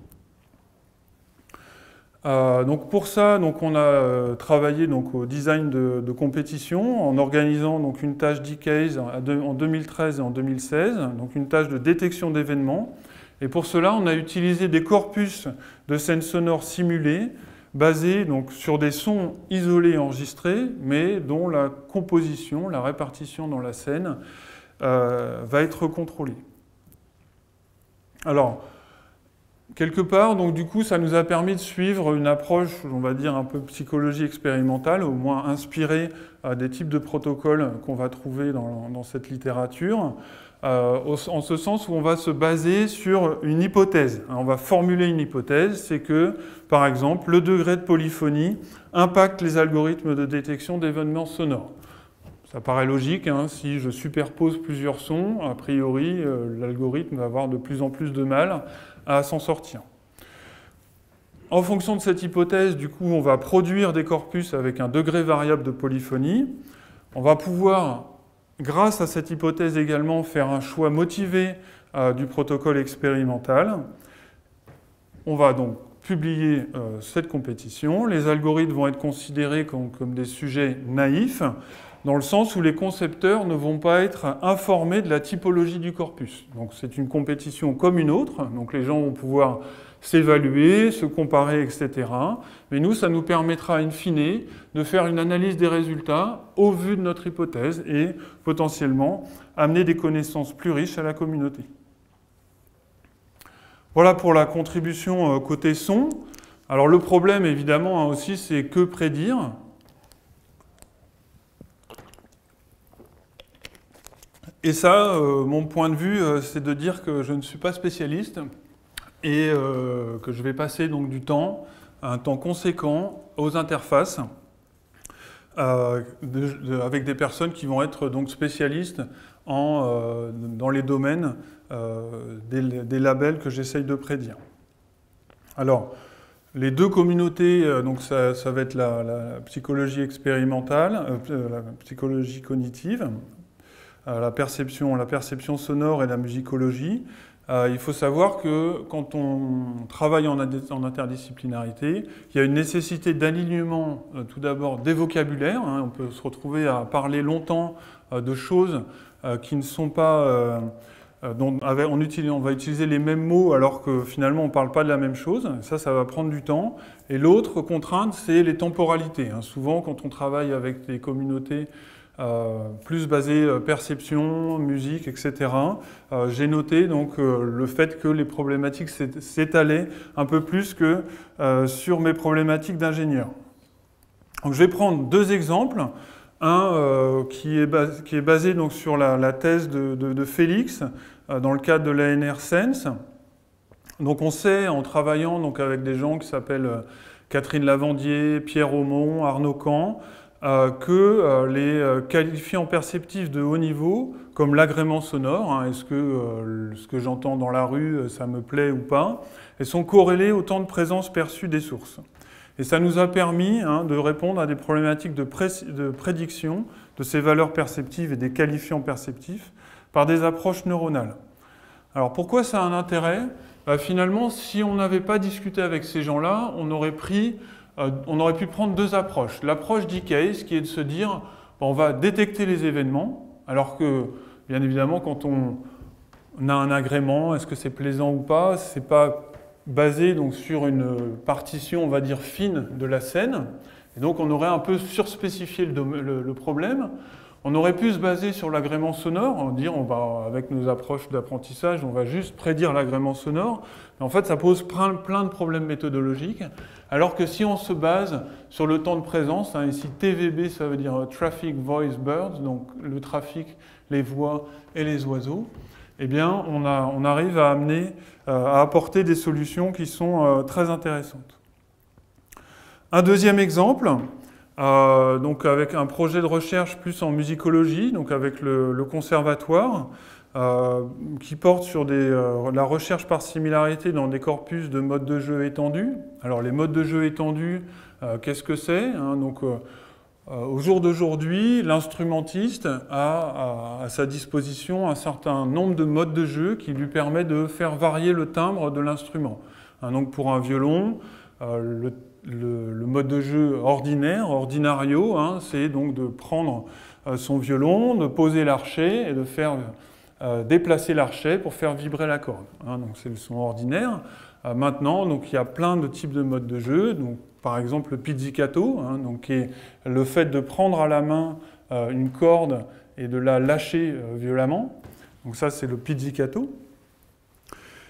Euh, donc pour ça, donc on a euh, travaillé donc, au design de, de compétition en organisant donc, une tâche D K E S en deux mille treize et en deux mille seize, donc une tâche de détection d'événements. Et pour cela, on a utilisé des corpus de scènes sonores simulées basés donc, sur des sons isolés enregistrés, mais dont la composition, la répartition dans la scène euh, va être contrôlée. Alors, quelque part, donc du coup, ça nous a permis de suivre une approche, on va dire, un peu psychologie expérimentale, au moins inspirée euh, des types de protocoles qu'on va trouver dans, dans cette littérature, euh, en ce sens où on va se baser sur une hypothèse. On va formuler une hypothèse, c'est que, par exemple, le degré de polyphonie impacte les algorithmes de détection d'événements sonores. Ça paraît logique, hein, si je superpose plusieurs sons, a priori, euh, l'algorithme va avoir de plus en plus de mal à s'en sortir. En fonction de cette hypothèse, du coup, on va produire des corpus avec un degré variable de polyphonie. On va pouvoir, grâce à cette hypothèse également, faire un choix motivé euh, du protocole expérimental. On va donc publier euh, cette compétition. Les algorithmes vont être considérés comme, comme des sujets naïfs, dans le sens où les concepteurs ne vont pas être informés de la typologie du corpus. Donc c'est une compétition comme une autre, donc les gens vont pouvoir s'évaluer, se comparer, et cetera. Mais nous, ça nous permettra in fine de faire une analyse des résultats au vu de notre hypothèse et potentiellement amener des connaissances plus riches à la communauté. Voilà pour la contribution côté son. Alors le problème évidemment aussi, c'est que prédire. Et ça, euh, mon point de vue, euh, c'est de dire que je ne suis pas spécialiste et euh, que je vais passer donc du temps, un temps conséquent, aux interfaces euh, de, de, avec des personnes qui vont être donc spécialistes en, euh, dans les domaines euh, des, des labels que j'essaye de prédire. Alors, les deux communautés, euh, donc ça, ça va être la, la psychologie expérimentale, euh, la psychologie cognitive, La perception, la perception sonore et la musicologie. Euh, il faut savoir que quand on travaille en, en interdisciplinarité, il y a une nécessité d'alignement, euh, tout d'abord, des vocabulaires. Hein, on peut se retrouver à parler longtemps euh, de choses euh, qui ne sont pas... Euh, dont on, utilise, on va utiliser les mêmes mots alors que finalement on ne parle pas de la même chose. Ça, ça va prendre du temps. Et l'autre contrainte, c'est les temporalités. Hein. Souvent, quand on travaille avec des communautés Euh, plus basé euh, perception, musique, et cetera. Euh, j'ai noté donc euh, le fait que les problématiques s'étalaient un peu plus que euh, sur mes problématiques d'ingénieur. Donc je vais prendre deux exemples. Un euh, qui, est basé, qui est basé donc sur la, la thèse de, de, de Félix euh, dans le cadre de l'A N R Sense. Donc on sait en travaillant donc avec des gens qui s'appellent euh, Catherine Lavandier, Pierre Aumont, Arnaud Camp, Euh, que euh, les euh, qualifiants perceptifs de haut niveau, comme l'agrément sonore, hein, est-ce que euh, ce que j'entends dans la rue, ça me plaît ou pas, elles sont corrélées au temps de présence perçue des sources. Et ça nous a permis hein, de répondre à des problématiques de, pré de prédiction de ces valeurs perceptives et des qualifiants perceptifs par des approches neuronales. Alors pourquoi ça a un intérêt? Bah, finalement, si on n'avait pas discuté avec ces gens-là, on aurait pris... Euh, on aurait pu prendre deux approches. L'approche d'e-case, qui est de se dire, bon, on va détecter les événements, alors que, bien évidemment, quand on, on a un agrément, est-ce que c'est plaisant ou pas, c'est pas basé donc, sur une partition, on va dire, fine de la scène. Et donc, on aurait un peu surspécifié le, le, le problème. On aurait pu se baser sur l'agrément sonore, dire, on va, avec nos approches d'apprentissage, on va juste prédire l'agrément sonore. Mais en fait, ça pose plein, plein de problèmes méthodologiques. Alors que si on se base sur le temps de présence, hein, ici T V B, ça veut dire Traffic Voice Birds, donc le trafic, les voix et les oiseaux, eh bien, on, a, on arrive à amener, euh, à apporter des solutions qui sont euh, très intéressantes. Un deuxième exemple, euh, donc avec un projet de recherche plus en musicologie, donc avec le, le conservatoire, Euh, qui porte sur des, euh, la recherche par similarité dans des corpus de modes de jeu étendus. Alors les modes de jeu étendus, euh, qu'est-ce que c'est hein, donc, euh, euh, au jour d'aujourd'hui, l'instrumentiste a à, à sa disposition un certain nombre de modes de jeu qui lui permet de faire varier le timbre de l'instrument. Hein, donc pour un violon, euh, le, le, le mode de jeu ordinaire, ordinario, hein, c'est donc de prendre euh, son violon, de poser l'archet et de faire... Euh, déplacer l'archet pour faire vibrer la corde. Hein, donc c'est le son ordinaire. Euh, maintenant, donc, il y a plein de types de modes de jeu. Donc, par exemple, le pizzicato, hein, donc, qui est le fait de prendre à la main euh, une corde et de la lâcher euh, violemment. Donc ça, c'est le pizzicato.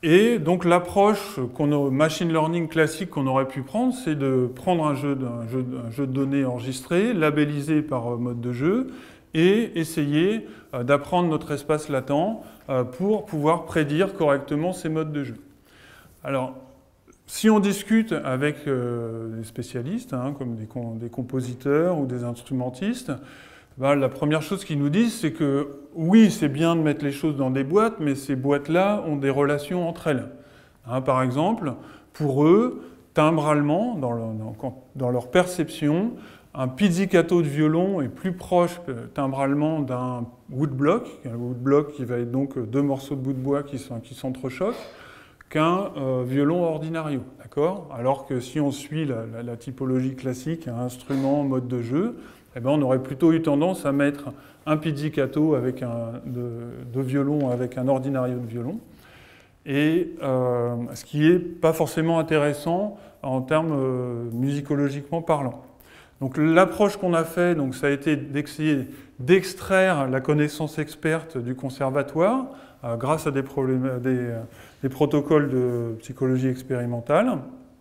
Et donc l'approche qu'on a, machine learning classique qu'on aurait pu prendre, c'est de prendre un jeu, un, jeu, un jeu de données enregistré, labellisé par mode de jeu, et essayer d'apprendre notre espace latent pour pouvoir prédire correctement ces modes de jeu. Alors, si on discute avec euh, des spécialistes, hein, comme des, des compositeurs ou des instrumentistes, ben, la première chose qu'ils nous disent, c'est que oui, c'est bien de mettre les choses dans des boîtes, mais ces boîtes-là ont des relations entre elles. Hein, par exemple, pour eux, timbralement, dans, le, dans, dans leur perception, un pizzicato de violon est plus proche timbralement d'un woodblock, un woodblock qui va être donc deux morceaux de bout de bois qui, sont, qui s'entrechoquent, qu'un euh, violon ordinario, d'accord? Alors que si on suit la, la, la typologie classique, un instrument, mode de jeu, eh ben on aurait plutôt eu tendance à mettre un pizzicato avec un, de, de violon avec un ordinario de violon, et euh, ce qui n'est pas forcément intéressant en termes euh, musicologiquement parlant. Donc l'approche qu'on a fait, donc, ça a été d'essayer d'extraire la connaissance experte du conservatoire euh, grâce à des, problèmes, des, des protocoles de psychologie expérimentale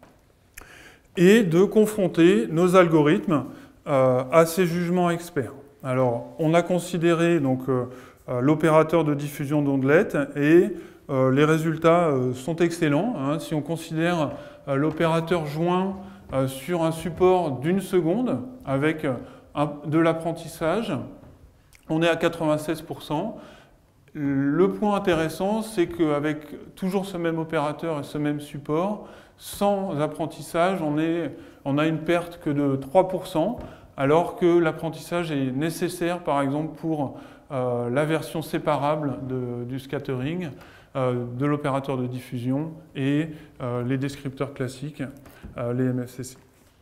et de confronter nos algorithmes euh, à ces jugements experts. Alors on a considéré donc, euh, l'opérateur de diffusion d'ondelettes et euh, les résultats euh, sont excellents. Hein. Si on considère euh, l'opérateur joint Euh, sur un support d'une seconde avec un, de l'apprentissage, on est à quatre-vingt-seize pour cent. Le point intéressant, c'est qu'avec toujours ce même opérateur et ce même support, sans apprentissage, on, est, on a une perte que de trois pour cent, alors que l'apprentissage est nécessaire, par exemple, pour euh, la version séparable de, du scattering, euh, de l'opérateur de diffusion et euh, les descripteurs classiques, euh, les M F C C.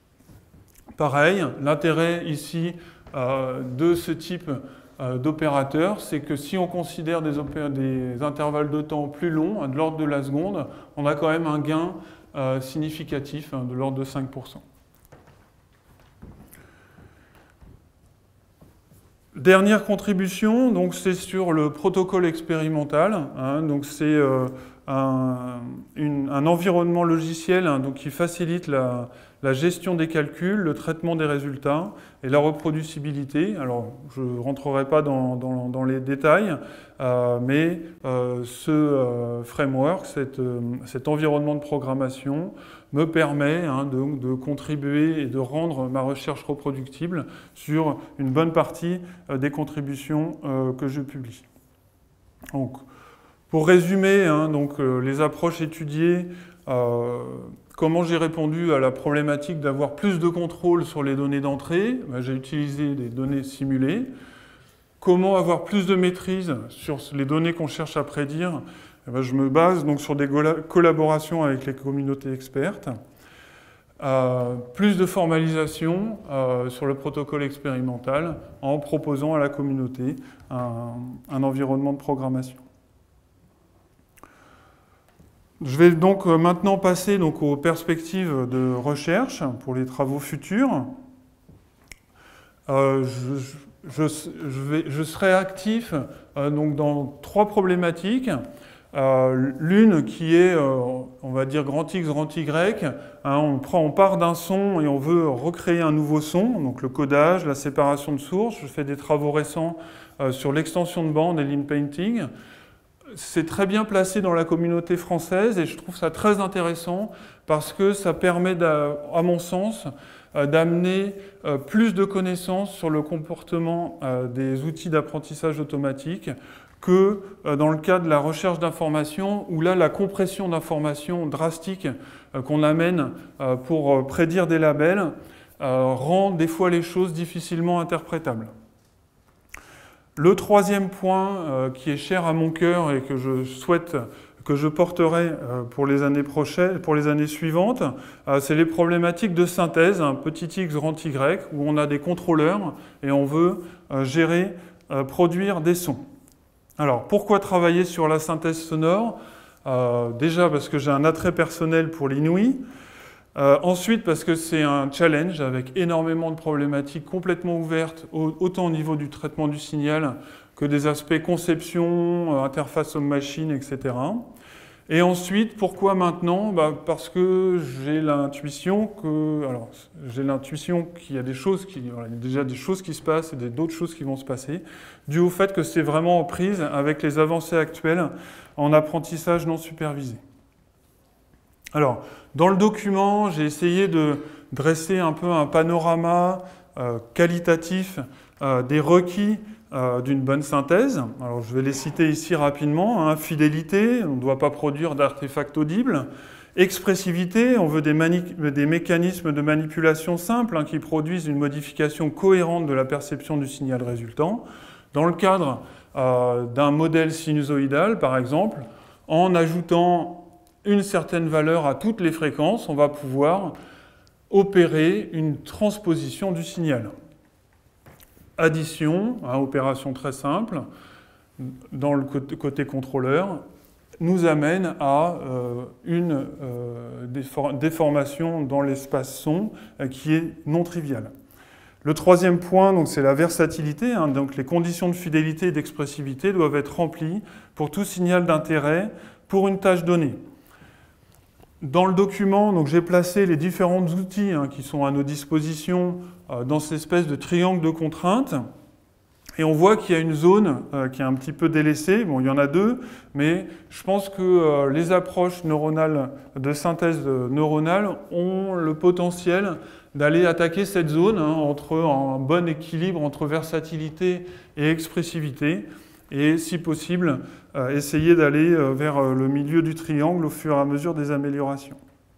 Pareil, l'intérêt ici euh, de ce type euh, d'opérateur, c'est que si on considère des, des intervalles de temps plus longs, hein, de l'ordre de la seconde, on a quand même un gain euh, significatif, hein, de l'ordre de cinq pour cent. Dernière contribution, donc c'est sur le protocole expérimental. Hein, donc c'est euh, un, une, un environnement logiciel, hein, donc qui facilite la, la gestion des calculs, le traitement des résultats et la reproducibilité. Alors je ne rentrerai pas dans, dans, dans les détails, euh, mais euh, ce euh, framework, cet, euh, cet environnement de programmation me permet hein, de, de contribuer et de rendre ma recherche reproductible sur une bonne partie euh, des contributions euh, que je publie. Donc, pour résumer, hein, donc, euh, les approches étudiées, euh, comment j'ai répondu à la problématique d'avoir plus de contrôle sur les données d'entrée, ben, j'ai utilisé des données simulées. Comment avoir plus de maîtrise sur les données qu'on cherche à prédire? Eh bien, je me base donc sur des collaborations avec les communautés expertes. Euh, plus de formalisation euh, sur le protocole expérimental en proposant à la communauté un, un environnement de programmation. Je vais donc maintenant passer donc aux perspectives de recherche pour les travaux futurs. Euh, je, je, je, vais, je serai actif euh, donc dans trois problématiques. Euh, L'une qui est, euh, on va dire, grand X, grand Y. Hein, on, prend, on part d'un son et on veut recréer un nouveau son, donc le codage, la séparation de sources. Je fais des travaux récents euh, sur l'extension de bande et l'in-painting. C'est très bien placé dans la communauté française et je trouve ça très intéressant parce que ça permet, à mon sens, d'amener plus de connaissances sur le comportement des outils d'apprentissage automatique que dans le cas de la recherche d'informations où là, la compression d'informations drastique qu'on amène pour prédire des labels rend des fois les choses difficilement interprétables. Le troisième point euh, qui est cher à mon cœur et que je souhaite, que je porterai euh, pour les années prochaines, pour les années suivantes, euh, c'est les problématiques de synthèse, un petit x, grand y, où on a des contrôleurs et on veut euh, gérer, euh, produire des sons. Alors, pourquoi travailler sur la synthèse sonore? euh, Déjà parce que j'ai un attrait personnel pour l'inouï. Euh, ensuite, parce que c'est un challenge avec énormément de problématiques complètement ouvertes, autant au niveau du traitement du signal que des aspects conception, euh, interface homme-machine, et cetera. Et ensuite, pourquoi maintenant? Bah, parce que j'ai l'intuition que, alors, j'ai l'intuition qu'il y a des choses qui, voilà, il y a déjà des choses qui se passent et d'autres choses qui vont se passer, dû au fait que c'est vraiment en prise avec les avancées actuelles en apprentissage non supervisé. Alors, dans le document, j'ai essayé de dresser un peu un panorama euh, qualitatif euh, des requis Euh, d'une bonne synthèse. Alors, je vais les citer ici rapidement. Hein. Fidélité, on ne doit pas produire d'artefacts audibles. Expressivité, on veut des, des mécanismes de manipulation simples hein, qui produisent une modification cohérente de la perception du signal résultant. Dans le cadre euh, d'un modèle sinusoïdal, par exemple, en ajoutant une certaine valeur à toutes les fréquences, on va pouvoir opérer une transposition du signal. Addition, hein, opération très simple, dans le côté, côté contrôleur, nous amène à euh, une euh, déformation dans l'espace son euh, qui est non triviale. Le troisième point, c'est la versatilité. Hein, donc les conditions de fidélité et d'expressivité doivent être remplies pour tout signal d'intérêt pour une tâche donnée. Dans le document, j'ai placé les différents outils hein, qui sont à nos dispositions euh, dans cette espèce de triangle de contraintes. Et on voit qu'il y a une zone euh, qui est un petit peu délaissée. Bon, il y en a deux, mais je pense que euh, les approches neuronales de synthèse neuronale ont le potentiel d'aller attaquer cette zone hein, entre un bon équilibre entre versatilité et expressivité. Et si possible, euh, essayer d'aller euh, vers euh, le milieu du triangle au fur et à mesure des améliorations.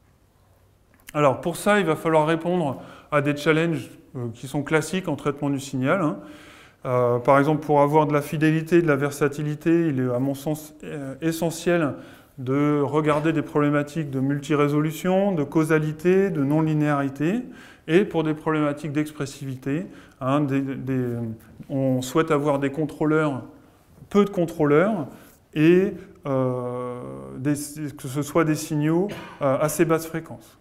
Alors pour ça, il va falloir répondre à des challenges euh, qui sont classiques en traitement du signal. Hein. Euh, par exemple, pour avoir de la fidélité et de la versatilité, il est à mon sens euh, essentiel de regarder des problématiques de multirésolution, de causalité, de non-linéarité. Et pour des problématiques d'expressivité, hein, des, des, on souhaite avoir des contrôleurs peu de contrôleurs et euh, des, que ce soit des signaux euh, assez basse fréquence.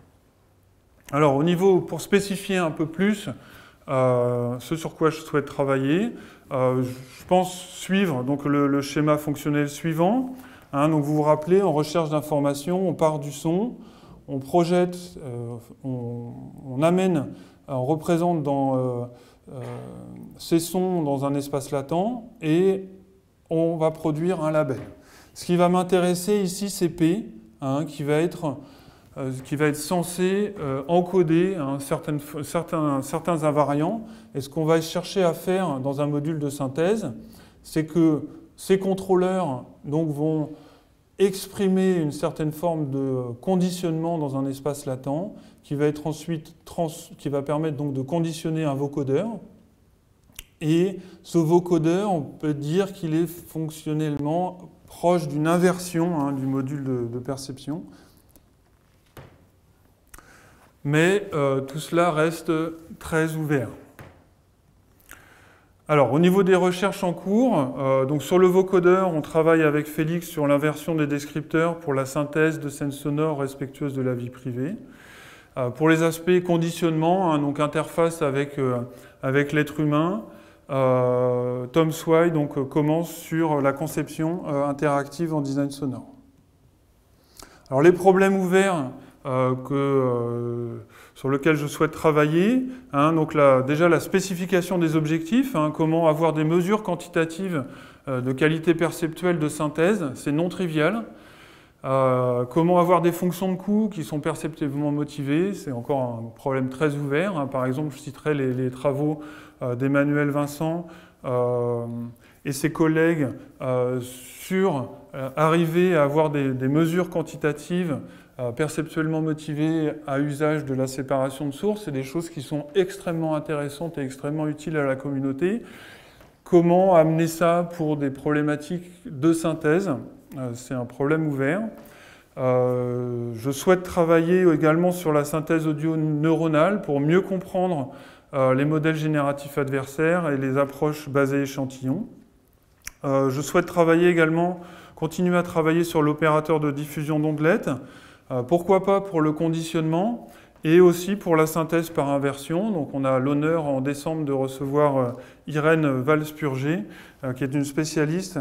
Alors au niveau, pour spécifier un peu plus euh, ce sur quoi je souhaite travailler, euh, je pense suivre donc, le, le schéma fonctionnel suivant. Hein, donc vous vous rappelez, en recherche d'informations, on part du son, on projette, euh, on, on amène, on représente dans, euh, euh, ces sons dans un espace latent et on va produire un label. Ce qui va m'intéresser ici, c'est P, hein, qui, va être, euh, qui va être censé euh, encoder hein, certaines, certains, certains invariants. Et ce qu'on va chercher à faire dans un module de synthèse, c'est que ces contrôleurs donc, vont exprimer une certaine forme de conditionnement dans un espace latent, qui va être ensuite trans, qui va permettre donc de conditionner un vocodeur. Et ce vocodeur, on peut dire qu'il est fonctionnellement proche d'une inversion hein, du module de, de perception. Mais euh, tout cela reste très ouvert. Alors, au niveau des recherches en cours, euh, donc sur le vocodeur, on travaille avec Félix sur l'inversion des descripteurs pour la synthèse de scènes sonores respectueuses de la vie privée. Euh, pour les aspects conditionnement, hein, donc interface avec, euh, avec l'être humain, Euh, Tom Swai donc, euh, commence sur la conception euh, interactive en design sonore. Alors les problèmes ouverts euh, que, euh, sur lesquels je souhaite travailler, hein, donc la, déjà la spécification des objectifs, hein, comment avoir des mesures quantitatives euh, de qualité perceptuelle de synthèse, c'est non trivial. Euh, comment avoir des fonctions de coût qui sont perceptivement motivées, c'est encore un problème très ouvert. Hein. Par exemple, je citerai les, les travaux euh, d'Emmanuel Vincent euh, et ses collègues euh, sur euh, arriver à avoir des, des mesures quantitatives euh, perceptuellement motivées à usage de la séparation de sources. C'est des choses qui sont extrêmement intéressantes et extrêmement utiles à la communauté. Comment amener ça pour des problématiques de synthèse ? C'est un problème ouvert. Euh, je souhaite travailler également sur la synthèse audio neuronale pour mieux comprendre euh, les modèles génératifs adversaires et les approches basées échantillons. Euh, je souhaite travailler également, continuer à travailler sur l'opérateur de diffusion d'ondelettes. Euh, pourquoi pas pour le conditionnement et aussi pour la synthèse par inversion. Donc on a l'honneur en décembre de recevoir euh, Irène Valspurger, euh, qui est une spécialiste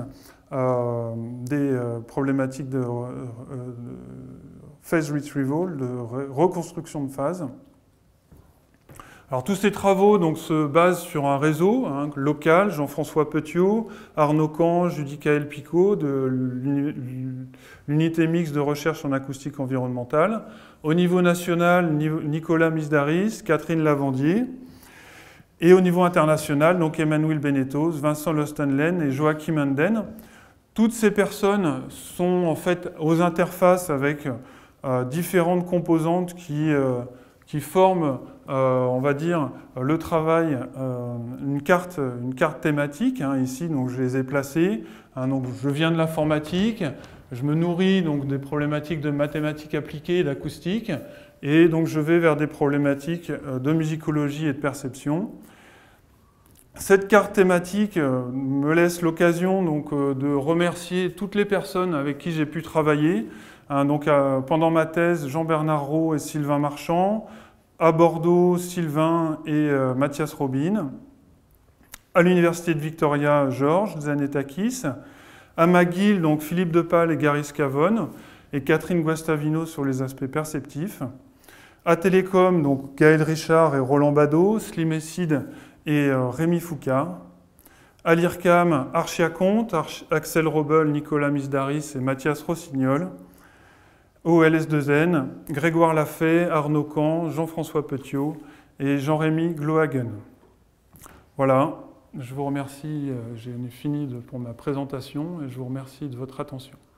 euh, des euh, problématiques de, euh, de phase retrieval, de reconstruction de phase. Alors tous ces travaux donc, se basent sur un réseau hein, local, Jean-François Petiot, Arnaud Can, Judicaël Picot, de l'unité mixte de recherche en acoustique environnementale. Au niveau national, Nicolas Misdaris, Catherine Lavandier. Et au niveau international, donc Emmanuel Benetos, Vincent Lostenlen et Joachim Anden. Toutes ces personnes sont en fait aux interfaces avec euh, différentes composantes qui, euh, qui forment, euh, on va dire, le travail, euh, une, carte, une carte thématique. Hein, ici, donc, je les ai placées. Hein, donc, je viens de l'informatique, je me nourris donc, des problématiques de mathématiques appliquées et d'acoustique, et donc je vais vers des problématiques de musicologie et de perception. Cette carte thématique me laisse l'occasion donc de remercier toutes les personnes avec qui j'ai pu travailler. Hein, donc, euh, pendant ma thèse, Jean-Bernard Rault et Sylvain Marchand. À Bordeaux, Sylvain et euh, Mathias Robin. À l'Université de Victoria, Georges Zanetakis. À McGill, donc Philippe Depal et Gary Scavone. Et Catherine Guastavino sur les aspects perceptifs. À Télécom, donc Gaël Richard et Roland Badeau, Slim Esside et euh, Rémi Foucault. À l'IRCAM, Archia Comte, Arch Axel Robel, Nicolas Misdaris et Mathias Rossignol. Au L S deux N, Grégoire Lafay, Arnaud Can, Jean-François Petiot et Jean-Rémy Glohagen. Voilà, je vous remercie, j'ai fini de, pour ma présentation et je vous remercie de votre attention.